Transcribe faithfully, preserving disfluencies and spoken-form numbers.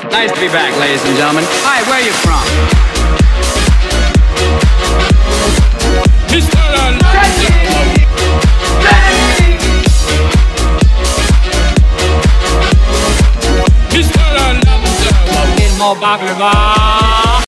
Nice to be back, ladies and gentlemen. Hi, where are you from? Mister Mister More baklava.